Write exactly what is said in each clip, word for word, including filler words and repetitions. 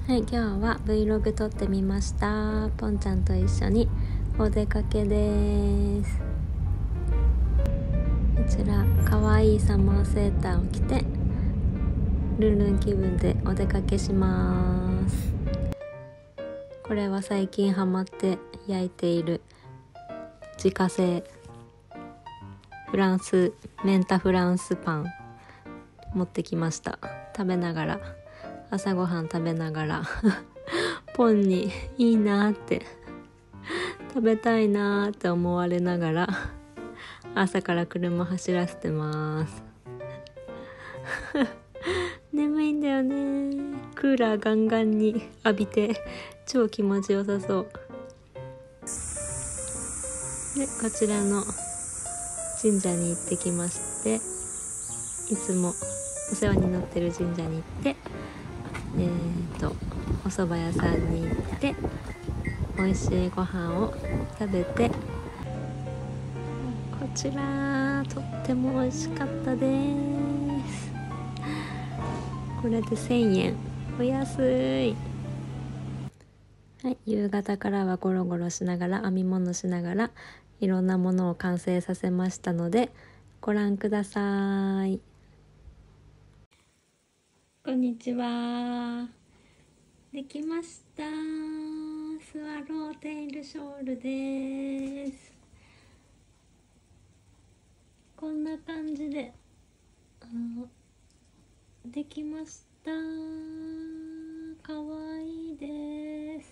はい、今日は Vlog 撮ってみました。ポンちゃんと一緒にお出かけです。こちらかわいいサマーセーターを着てルンルン気分でお出かけします。これは最近ハマって焼いている自家製フランスメンタフランスパン持ってきました。食べながら朝ごはん食べながらポンにいいなって食べたいなって思われながら朝から車走らせてます眠いんだよね。クーラーガンガンに浴びて超気持ちよさそうで、こちらの神社に行ってきまして、いつもお世話になってる神社に行ってえーとお蕎麦屋さんに行って美味しいご飯を食べて、こちらとっても美味しかったです。これでせんえん、お安い。はい、夕方からはゴロゴロしながら編み物しながらいろんなものを完成させましたのでご覧ください。こんにちは。できました。スワローテイルショールです。こんな感じであできました。かわいいです。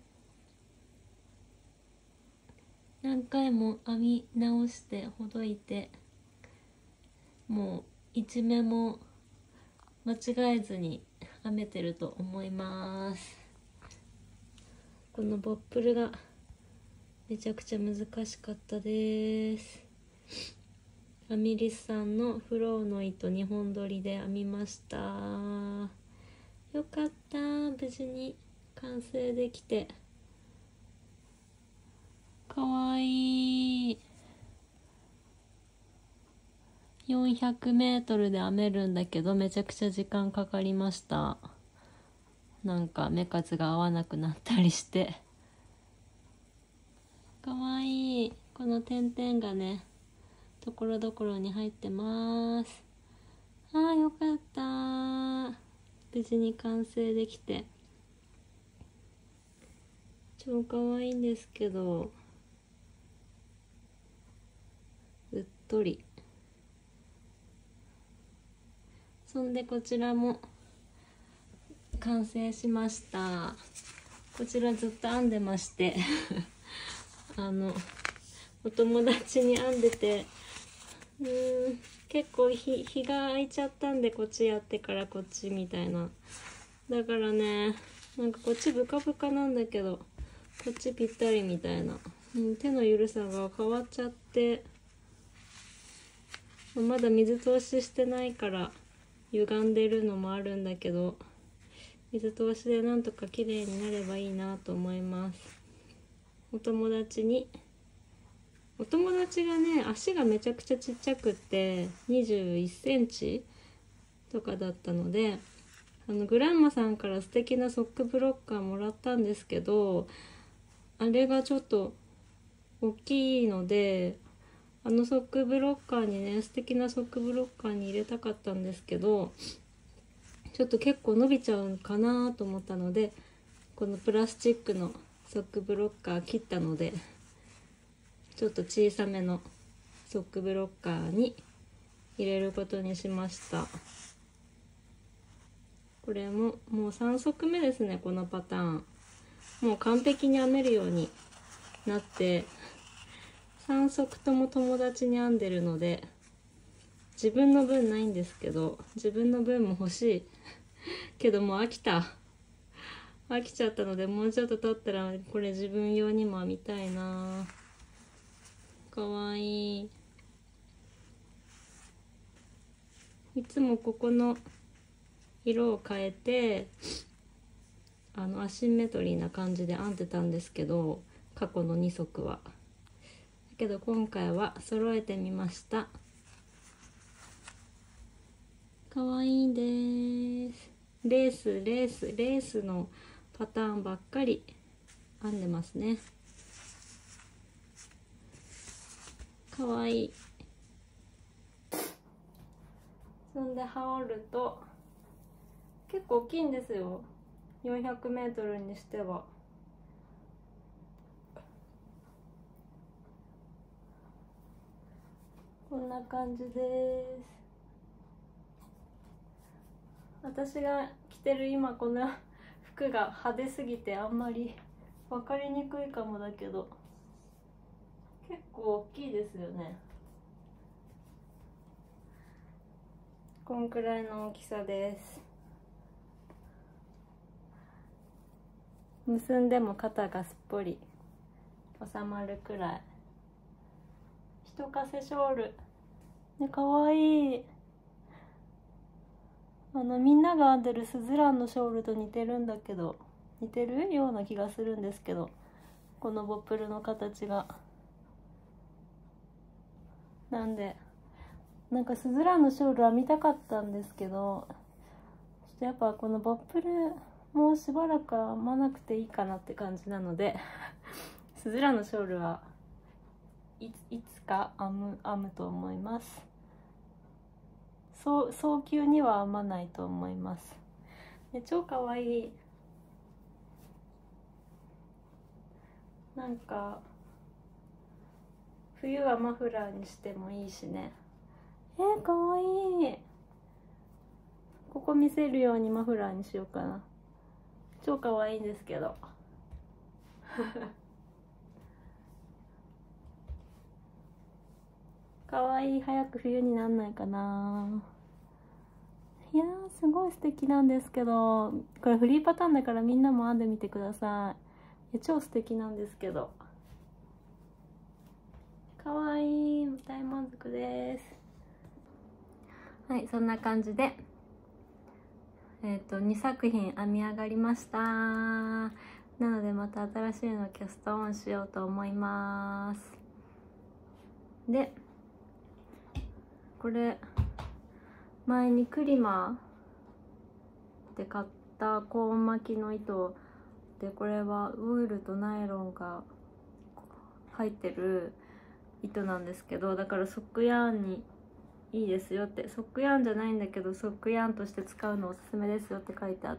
何回も編み直してほどいて、もう一目も間違えずに編めてると思います。このボップルがめちゃくちゃ難しかったです。アミリスさんのフローの糸にほん取りで編みました。よかった、無事に完成できて。かわいい。よんひゃくメートルで編めるんだけどめちゃくちゃ時間かかりました。なんか目数が合わなくなったりして。かわいい。この点々がねところどころに入ってます。あーよかった、無事に完成できて。超かわいいんですけどうっとり。そんでこちらも完成しました。こちらずっと編んでましてあのお友達に編んでて、うーん結構日日が空いちゃったんで、こっちやってからこっちみたいな。だからね、なんかこっちブカブカなんだけどこっちぴったりみたいな、うん、手の緩さが変わっちゃって、まだ水通ししてないから歪んでるのもあるんだけど、水通しでなんとか綺麗になればいいなと思います。お友達にお友達がね、足がめちゃくちゃちっちゃくってにじゅういっセンチとかだったので、あのグランマさんから素敵なソックブロッカーもらったんですけど、あれがちょっと大きいので、あのソックブロッカーにね、素敵なソックブロッカーに入れたかったんですけど、ちょっと結構伸びちゃうかなと思ったので、このプラスチックのソックブロッカー切ったので、ちょっと小さめのソックブロッカーに入れることにしました。これももうさん足目ですね、このパターン。もう完璧に編めるようになってさん足とも友達に編んでるので、自分の分ないんですけど、自分の分も欲しいけどもう飽きた飽きちゃったので、もうちょっと経ったらこれ自分用にも編みたいな。かわいい。いつもここの色を変えてあのアシンメトリーな感じで編んでたんですけど、過去のに足は。だけど今回は揃えてみました。かわいいです。 レースレースレースのパターンばっかり編んでますね。かわいい。そんで羽織ると結構大きいんですよ。よんひゃくメートルにしては。こんな感じです。私が着てる今この服が派手すぎてあんまり分かりにくいかもだけど、結構大きいですよね。こんくらいの大きさです。結んでも肩がすっぽり収まるくらい。一かせショールね、かわいい。あのみんなが編んでるスズランのショールと似てるんだけど、似てるような気がするんですけど、このボップルの形が。なんでなんかスズランのショール編みたかったんですけど、ちょっとやっぱこのボップルもうしばらく編まなくていいかなって感じなのでスズランのショールはいつ、いつか編む、編むと思います。そう早急には編まないと思います。で超かわいい。なんか冬はマフラーにしてもいいしね。えー、かわいい。ここ見せるようにマフラーにしようかな。超かわいいんですけどかわいい。早く冬になんないかな。いやーすごい素敵なんですけど、これフリーパターンだからみんなも編んでみてください。いや超素敵なんですけど、かわいい。大満足です。はい、そんな感じでえっとにさく品編み上がりました。なのでまた新しいのをキャストオンしようと思います。でこれ前にクリマで買ったコーン巻きの糸で、これはウールとナイロンが入ってる糸なんですけど、だからソックヤーンにいいですよって、ソックヤーンじゃないんだけどソックヤーンとして使うのおすすめですよって書いてあって、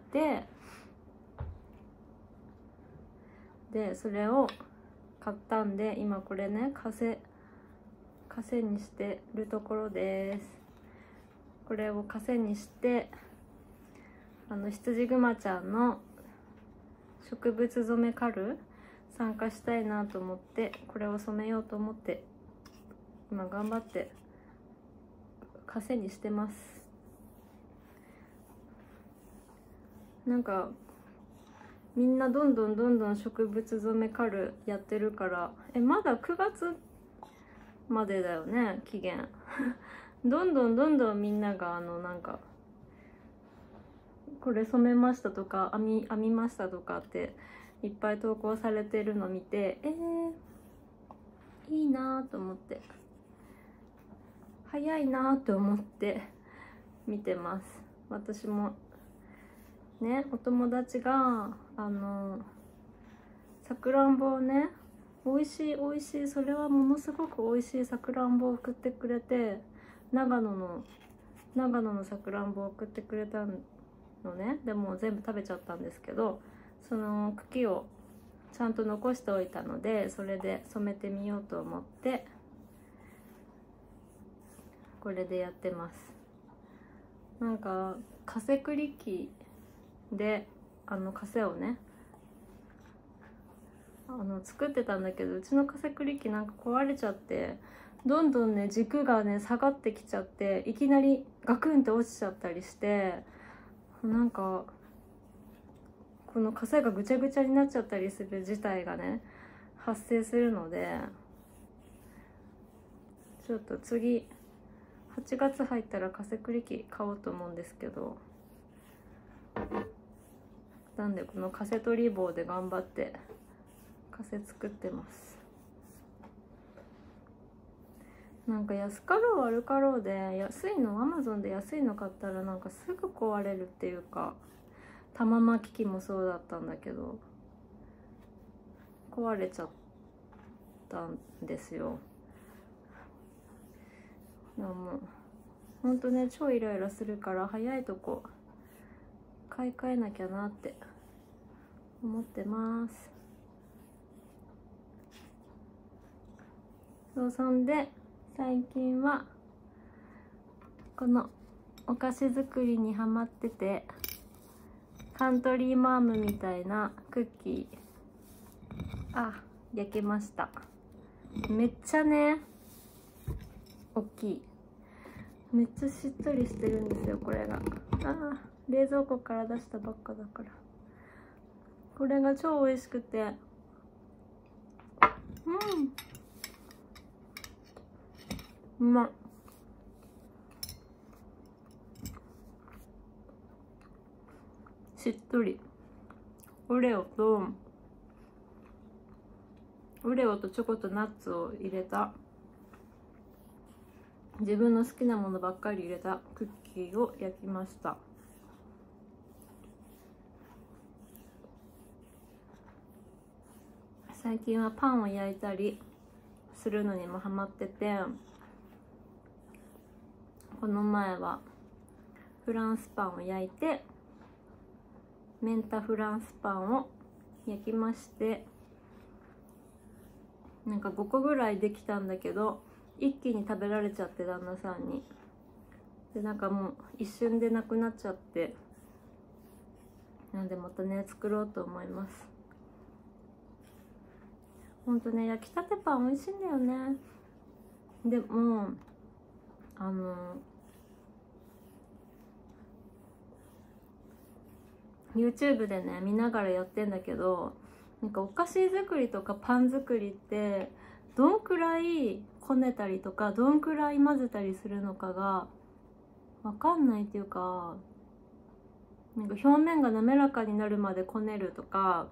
でそれを買ったんで今これねカセカセにしてるところです。これをカセにしてあの羊グマちゃんの植物染めカル参加したいなと思って、これを染めようと思って今頑張ってカセにしてます。なんかみんなどんどんどんどん植物染めカルやってるから、えまだくがつまでだよね期限どんどんどんどんみんながあのなんかこれ染めましたとか編み編みましたとかっていっぱい投稿されてるの見て、えー、いいなと思って、早いなと思って見てます。私もね、お友達があのさくらんぼをね、美味しい美味しい、それはものすごく美味しいさくらんぼを送ってくれて、長野の長野のさくらんぼを送ってくれたのね。でも全部食べちゃったんですけど、その茎をちゃんと残しておいたので、それで染めてみようと思ってこれでやってます。なんかカセクリ機であのカセをねあの作ってたんだけど、うちのカセクリ機なんか壊れちゃって、どんどんね軸がね下がってきちゃって、いきなりガクンって落ちちゃったりして、なんかこのカセがぐちゃぐちゃになっちゃったりする事態がね発生するので、ちょっと次はちがつ入ったらカセクリ機買おうと思うんですけど、なんでこのカセ取り棒で頑張ってカセ作ってます。なんか安かろう悪かろうで安いの、アマゾンで安いの買ったらなんかすぐ壊れるっていうか、 玉巻き器もそうだったんだけど壊れちゃったんですよ。でももうほんとね超イライラするから早いとこ買い替えなきゃなって思ってます。そう、そんで最近はこのお菓子作りにハマってて、カントリーマームみたいなクッキー、あ、焼けました。めっちゃね大きい、めっちゃしっとりしてるんですよこれが。あー、冷蔵庫から出したばっかだから。これが超美味しくて、うん、うまっ。しっとり。オレオとオレオとチョコとナッツを入れた、自分の好きなものばっかり入れたクッキーを焼きました。最近はパンを焼いたりするのにもハマってて、この前はフランスパンを焼いて、メンタフランスパンを焼きまして、なんかごこぐらいできたんだけど一気に食べられちゃって、旦那さんに。でなんかもう一瞬でなくなっちゃって、なんでまたね作ろうと思います。ほんとね焼きたてパン美味しいんだよね。でもあのYouTube でね見ながらやってんだけど、なんかお菓子作りとかパン作りってどんくらいこねたりとかどんくらい混ぜたりするのかが分かんないっていうか、なんか表面が滑らかになるまでこねるとか、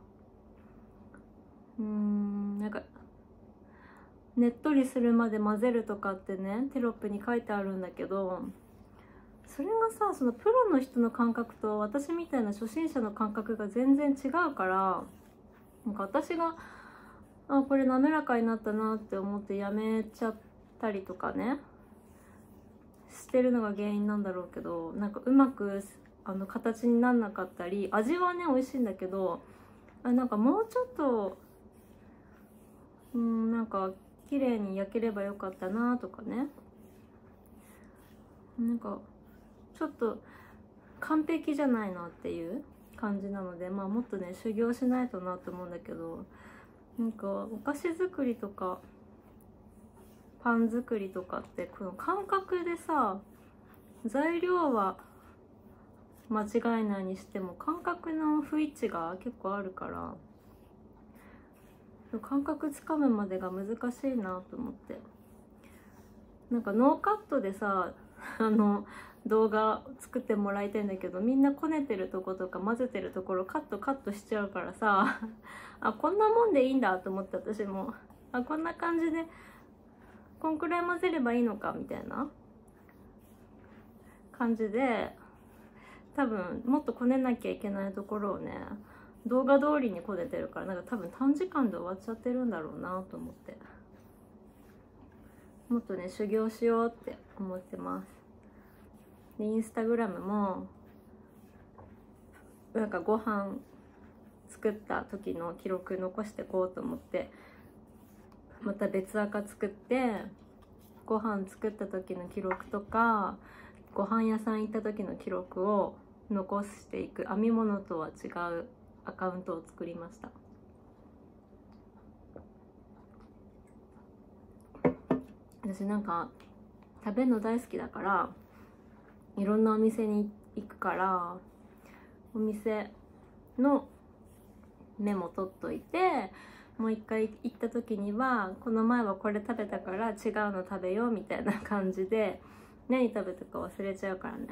うーんなんかねっとりするまで混ぜるとかってねテロップに書いてあるんだけど、それがさそのプロの人の感覚と私みたいな初心者の感覚が全然違うから、なんか私があこれ滑らかになったなって思ってやめちゃったりとかねしてるのが原因なんだろうけど、なんかうまくあの形になんなかったり、味はね美味しいんだけど、あなんかもうちょっとうんなんか綺麗に焼ければよかったなとかね、なんかちょっと完璧じゃないなっていう感じなので、まあもっとね修行しないとなと思うんだけど、なんかお菓子作りとかパン作りとかってこの感覚でさ、材料は間違いないにしても感覚の不一致が結構あるから、感覚つかむまでが難しいなと思って、なんかノーカットでさあの動画作ってもらいたいんだけど、みんなこねてるとことか混ぜてるところカットカットしちゃうからさあこんなもんでいいんだと思って、私もあこんな感じでこんくらい混ぜればいいのかみたいな感じで、多分もっとこねなきゃいけないところをね動画通りにこねてるから、なんか多分短時間で終わっちゃってるんだろうなと思って、もっとね修行しようって思ってます。でインスタグラムもなんかご飯作った時の記録残してこうと思って、また別アカ作ってご飯作った時の記録とかご飯屋さん行った時の記録を残していく編み物とは違うアカウントを作りました。私なんか食べるの大好きだからいろんなお店に行くから、お店のメモ取っといて、もう一回行った時にはこの前はこれ食べたから違うの食べようみたいな感じで、何食べたか忘れちゃうからね、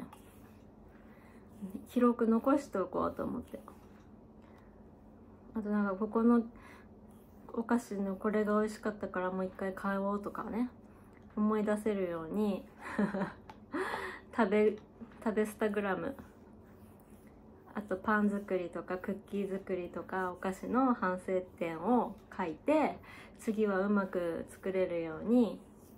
記録残しておこうと思って。あとなんかここのお菓子のこれが美味しかったからもう一回買おうとかね思い出せるように食べ食べスタグラムあとパン作りとかクッキー作りとかお菓子の反省点を書いて、次はうまく作れるように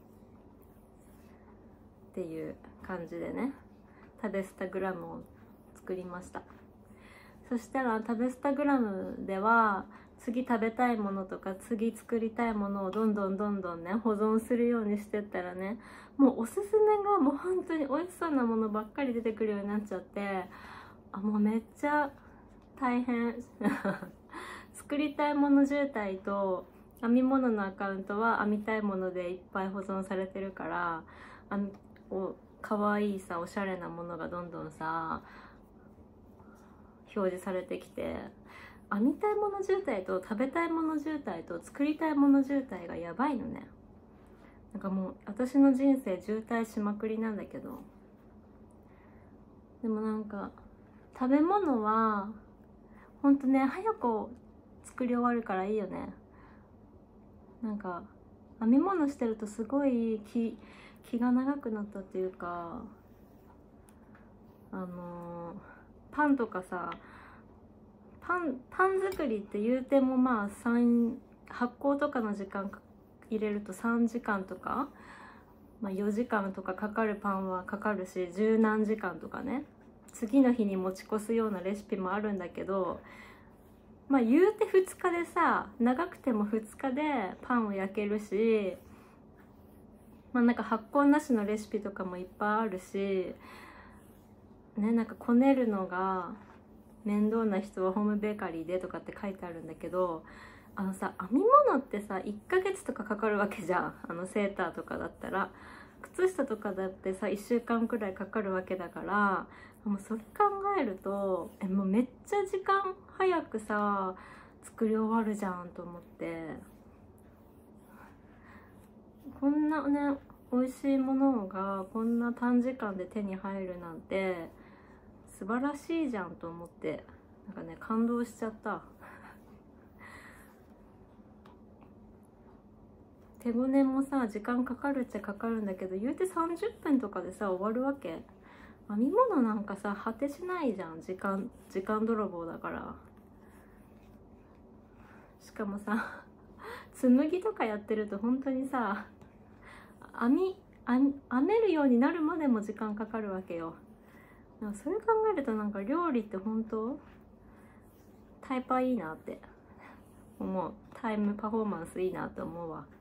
っていう感じでね、食べスタグラムを作りました。そしたら食べスタグラムでは次食べたいものとか次作りたいものをどんどんどんどんね保存するようにしてったらね、もうおすすめがもう本当に美味しそうなものばっかり出てくるようになっちゃって、あ、もうめっちゃ大変作りたいもの渋滞と編み物のアカウントは編みたいものでいっぱい保存されてるから、あのおかわいいさおしゃれなものがどんどんさ表示されてきて、編みたいもの渋滞と食べたいもの渋滞と作りたいもの渋滞がやばいのね。なんかもう私の人生渋滞しまくりなんだけど、でもなんか食べ物はほんとね早く作り終わるからいいよね。なんか編み物してるとすごい気気が長くなったっていうか、あのー、パンとかさ、パンパン作りって言うてもまあさん発酵とかの時間入れるとさんじかんとか、まあ、よじかんとかかかるパンはかかるし、十何時間とかね、次の日に持ち越すようなレシピもあるんだけど、まあ言うてふつかでさ、長くてもふつかでパンを焼けるし、まあなんか発酵なしのレシピとかもいっぱいあるしね、なんかこねるのが面倒な人はホームベーカリーでとかって書いてあるんだけど、あのさ、編み物ってさいっかげつとかかかるわけじゃん。あのセーターとかだったら、靴下とかだってさいっしゅうかんくらいかかるわけだから、もうそれ考えるとえもうめっちゃ時間早くさ作り終わるじゃんと思って、こんなね美味しいものがこんな短時間で手に入るなんて素晴らしいじゃんと思って、なんかね感動しちゃった手ごねもさ時間かかるっちゃかかるんだけど、言うてさんじゅっぷんとかでさ終わるわけ。編み物なんかさ果てしないじゃん。時間時間泥棒だから。しかもさ紬とかやってると本当にさ編み編めるようになるまでも時間かかるわけよ。なんかそれ考えるとなんか料理って本当タイパいいなって思う。タイムパフォーマンスいいなって思うわ。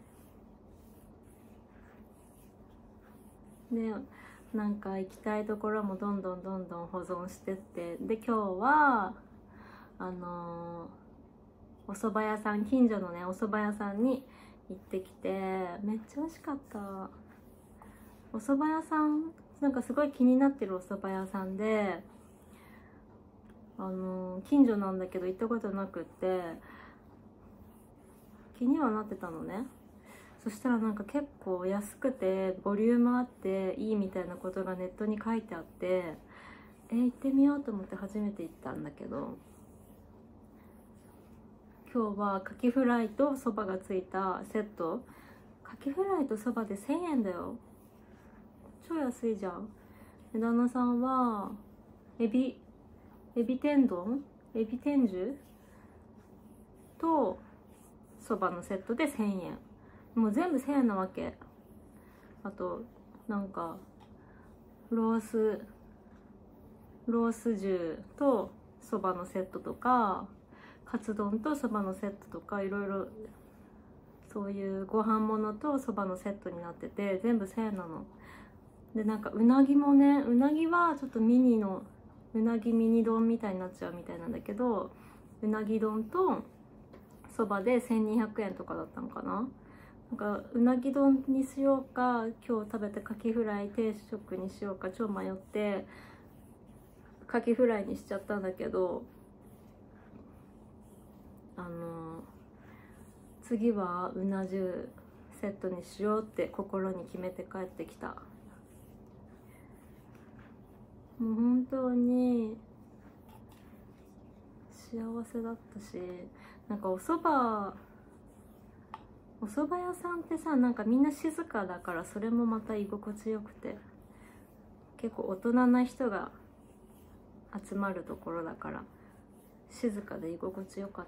でなんか行きたいところもどんどんどんどん保存してって、で今日はあのー、お蕎麦屋さん、近所のねお蕎麦屋さんに行ってきて、めっちゃ美味しかった。お蕎麦屋さんなんかすごい気になってるお蕎麦屋さんで、あのー、近所なんだけど行ったことなくって気にはなってたのね。そしたらなんか結構安くてボリュームあっていいみたいなことがネットに書いてあって、え行ってみようと思って初めて行ったんだけど、今日はカキフライとそばがついたセット、カキフライとそばでせんえんだよ。超安いじゃん。で旦那さんはエビエビ天丼エビ天重とそばのセットでせんえん、もう全部せんえんなわけ。あとなんかロースロース重とそばのセットとかカツ丼とそばのセットとかいろいろそういうご飯物とそばのセットになってて全部せんえんなの。でなんかうなぎもね、うなぎはちょっとミニのうなぎミニ丼みたいになっちゃうみたいなんだけど、うなぎ丼とそばでせんにひゃくえんとかだったのかな。なんかうなぎ丼にしようか今日食べたカキフライ定食にしようか超迷ってカキフライにしちゃったんだけど、あの次はうな重セットにしようって心に決めて帰ってきた。もう本当に幸せだったし、なんかお蕎麦お蕎麦屋さんってさなんかみんな静かだからそれもまた居心地よくて、結構大人な人が集まるところだから静かで居心地よかった。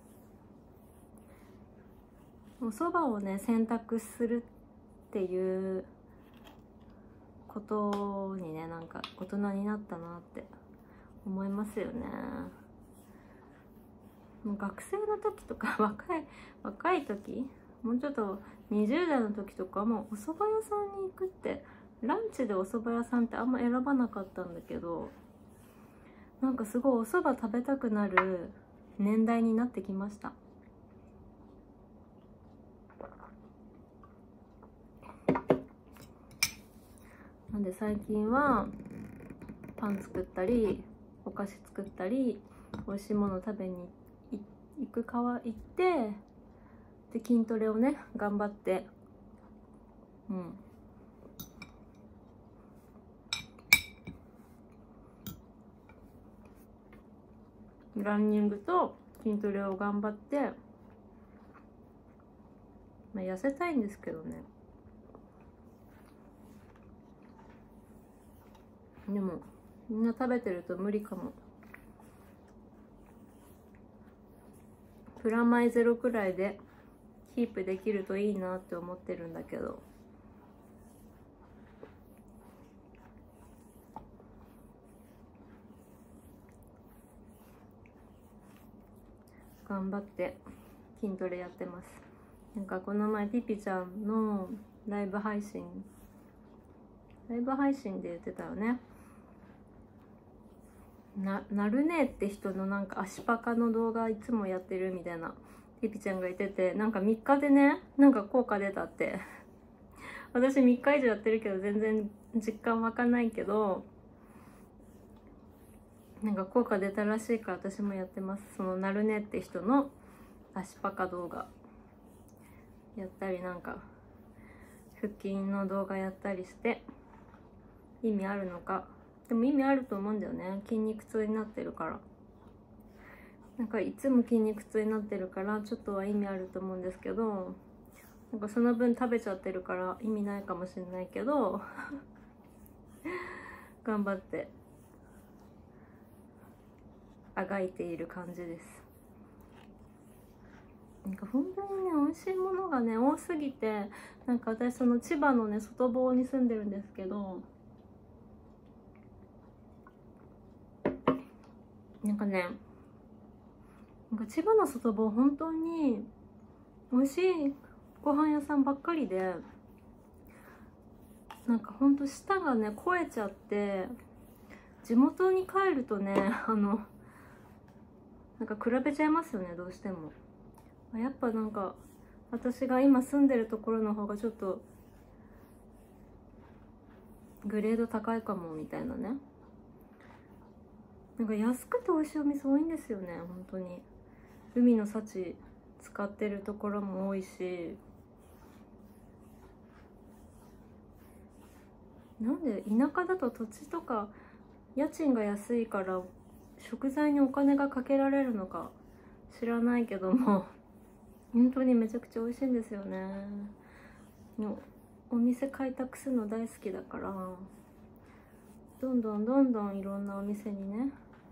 お蕎麦をね選択するっていうことにね、なんか大人になったなって思いますよね。もう学生の時とか若い若い時、もうちょっとにじゅう代の時とかもお蕎麦屋さんに行くって、ランチでお蕎麦屋さんってあんま選ばなかったんだけど、なんかすごいお蕎麦食べたくなる年代になってきました。なんで最近はパン作ったりお菓子作ったり美味しいもの食べに行く川行って、で筋トレをね頑張って、うんランニングと筋トレを頑張って、まあ、痩せたいんですけどね。でもみんな食べてると無理かも。プラマイゼロくらいでキープできるといいなって思ってるんだけど、頑張って筋トレやってます。なんかこの前ピピちゃんのライブ配信ライブ配信で言ってたよね。な、なるねって人のなんか足パカの動画いつもやってるみたいなピピちゃんが言ってて、なんかみっかでねなんか効果出たって私みっか以上やってるけど全然実感湧かないけど、なんか効果出たらしいから私もやってます。そのなるねって人の足パカ動画やったり、なんか腹筋の動画やったりして意味あるのか。でも意味あると思うんだよね。筋肉痛になってるから、なんかいつも筋肉痛になってるからちょっとは意味あると思うんですけど、なんかその分食べちゃってるから意味ないかもしれないけど頑張ってあがいている感じです。なんか本当にね美味しいものがね多すぎて、なんか私その千葉のね外房に住んでるんですけど、なんかねなんか千葉の外房本当に美味しいご飯屋さんばっかりで、なんかほんと舌がね肥えちゃって、地元に帰るとねあのなんか比べちゃいますよね、どうしても。やっぱなんか私が今住んでるところの方がちょっとグレード高いかもみたいなね。なんか安くて美味しいお店多いんですよね、本当に。海の幸使ってるところも多いし、なんで田舎だと土地とか家賃が安いから食材にお金がかけられるのか知らないけども本当にめちゃくちゃ美味しいんですよね。のお店開拓するの大好きだから、どんどんどんどんいろんなお店にね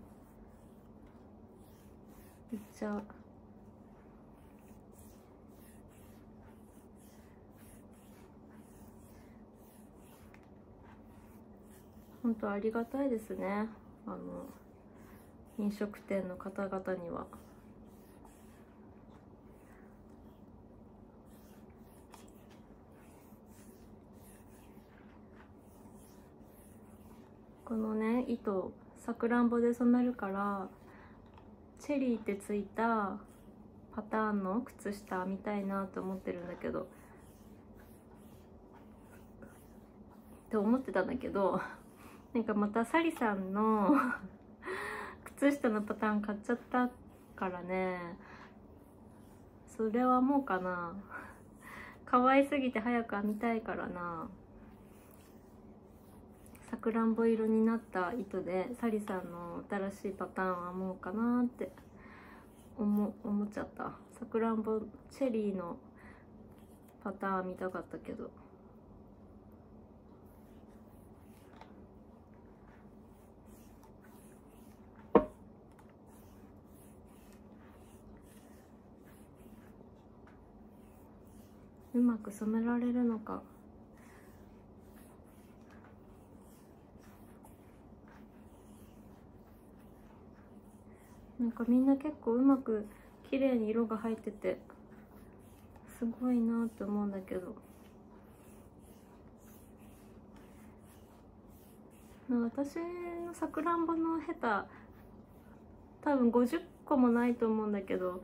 行っちゃう。本当ありがたいですね、あの飲食店の方々には。このね糸さくらんぼで染めるからチェリーってついたパターンの靴下編みたいなと思ってるんだけどって思ってたんだけどなんかまたサリさんの靴下のパターン買っちゃったからね、それはもうかな。可愛すぎて早く編みたいからな。さくらんぼ色になった糸でサリさんの新しいパターンはもうかなって思思っちゃった。さくらんぼチェリーのパターン見たかったけど。 うまく染められるのか。なんかみんな結構うまく綺麗に色が入っててすごいなって思うんだけど、私のさくらんぼのヘタ多分ごじゅっこもないと思うんだけど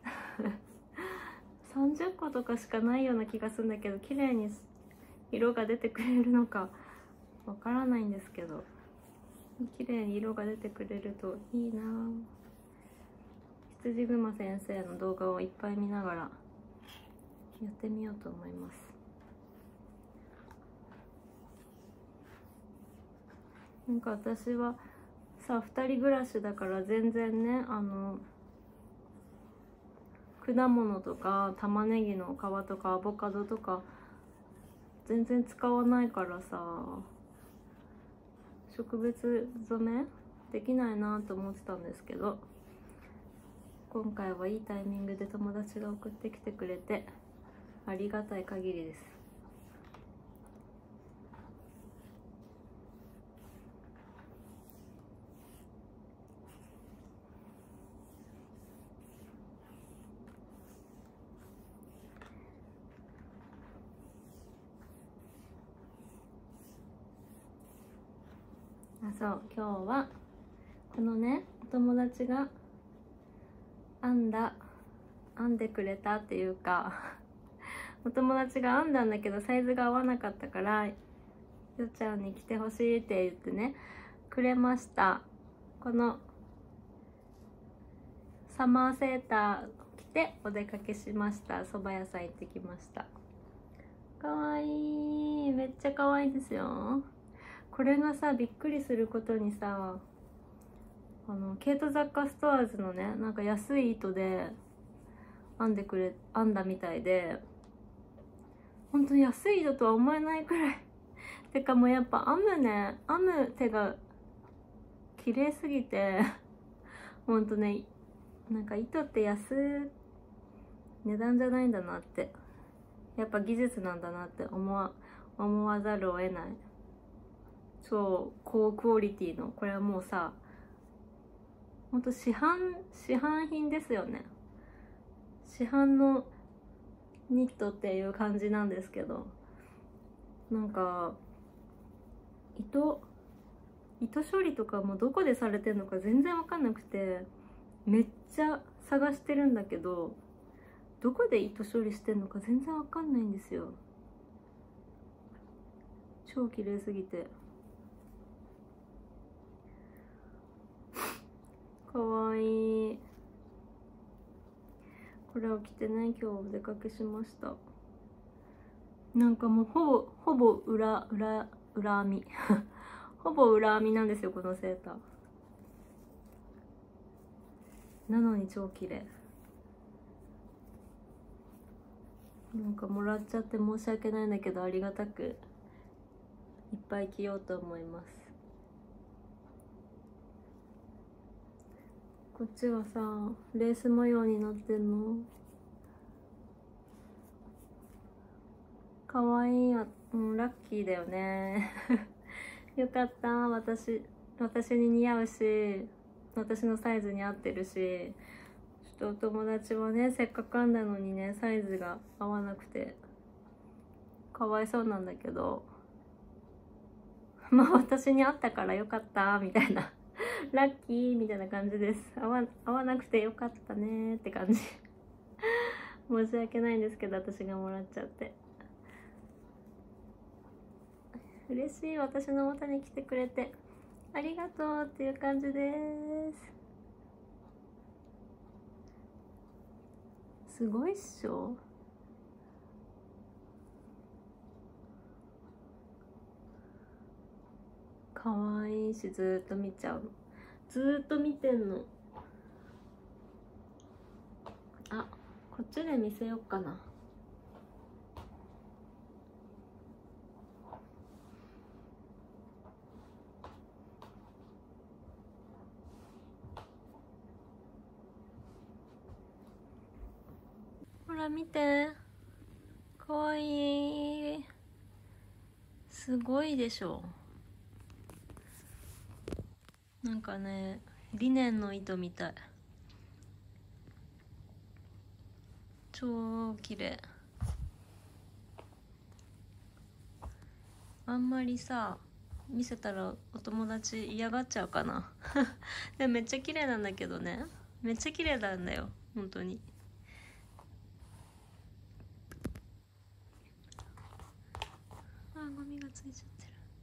さんじゅっことかしかないような気がするんだけど、綺麗に色が出てくれるのかわからないんですけど、綺麗に色が出てくれるといいな。羊熊先生の動画をいっぱい見ながらやってみようと思います。なんか私はさふたり暮らしだから全然ね、あの果物とか玉ねぎの皮とかアボカドとか全然使わないからさ、植物染めできないなと思ってたんですけど、今回はいいタイミングで友達が送ってきてくれてありがたい限りです。あ、そう今日はこのねお友達が編んだ編んでくれたっていうかお友達が編んだんだけどサイズが合わなかったからよちゃんに着てほしいって言ってねくれました。このサマーセーター着てお出かけしました。蕎麦屋さん行ってきました。かわいい、めっちゃかわいいですよ。これがさびっくりすることにさ、あのケイト雑貨ストアーズのねなんか安い糸で編んでくれ編んだみたいで、本当に安い糸とは思えないくらいてかもうやっぱ編むね編む手が綺麗すぎてほんとね、なんか糸って安値段じゃないんだなって、やっぱ技術なんだなって思わ思わざるを得ない。超高クオリティの、これはもうさほんと市販市販品ですよね。市販のニットっていう感じなんですけど、なんか糸糸処理とかもどこでされてるのか全然わかんなくてめっちゃ探してるんだけど、どこで糸処理してるのか全然わかんないんですよ。超綺麗すぎてかわいい。これを着てね今日お出かけしました。なんかもうほぼほぼ裏裏裏編みほぼ裏編みなんですよこのセーターなのに超綺麗。なんかもらっちゃって申し訳ないんだけどありがたくいっぱい着ようと思います。こっちはさレース模様になってんのかわいいや、うん、ラッキーだよねよかった、私私に似合うし私のサイズに合ってるし、ちょっとお友達はねせっかく編んだのにねサイズが合わなくてかわいそうなんだけど、まあ私に合ったからよかったみたいなラッキーみたいな感じです。合わ合わなくてよかったねって感じ申し訳ないんですけど私がもらっちゃって嬉しい。私の元に来てくれてありがとうっていう感じです。すごいっしょ。かわいいしずーっと見ちゃうの。ずーっと見てんの。あ、こっちで見せようかな。ほら見て、 かわいい。すごいでしょ。なんかね、リネンの糸みたい。超綺麗。あんまりさ見せたらお友達嫌がっちゃうかな。でもめっちゃ綺麗なんだけどね。めっちゃ綺麗なんだよ本当に。あーゴミがついちゃって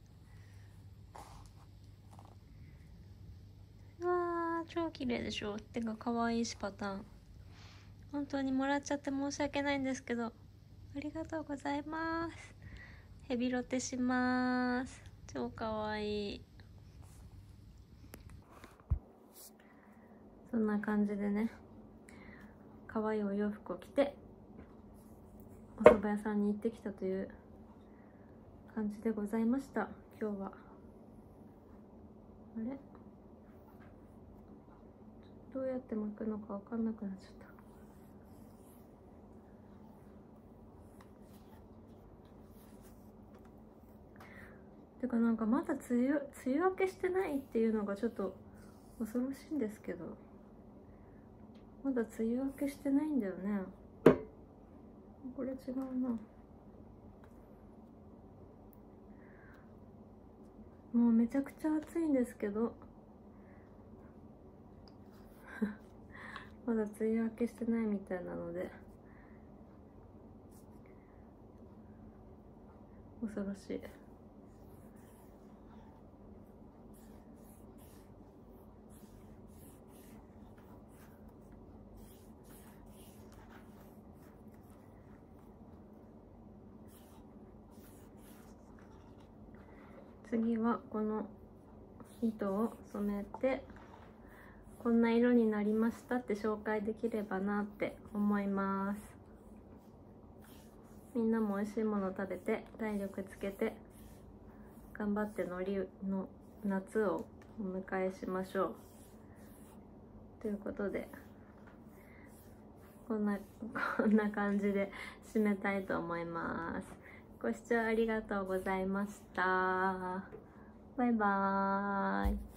る。うわー超綺麗でしょ。てか可愛いしパターン。本当にもらっちゃって申し訳ないんですけど、ありがとうございます。ヘビロテします。超かわいい。そんな感じでね、かわいいお洋服を着てお蕎麦屋さんに行ってきたという感じでございました。今日はあれどうやって巻くのか分かんなくなっちゃった。てかなんかまだ梅雨梅雨明けしてないっていうのがちょっと恐ろしいんですけど、まだ梅雨明けしてないんだよね。これ違うな。もうめちゃくちゃ暑いんですけどまだ梅雨明けしてないみたいなので恐ろしい。次はこの糸を染めてこんな色になりましたって紹介できればなって思います。みんなも美味しいもの食べて体力つけて頑張ってのりの夏をお迎えしましょうということで、こんなこんな感じで締めたいと思います。ご視聴ありがとうございました。バイバーイ。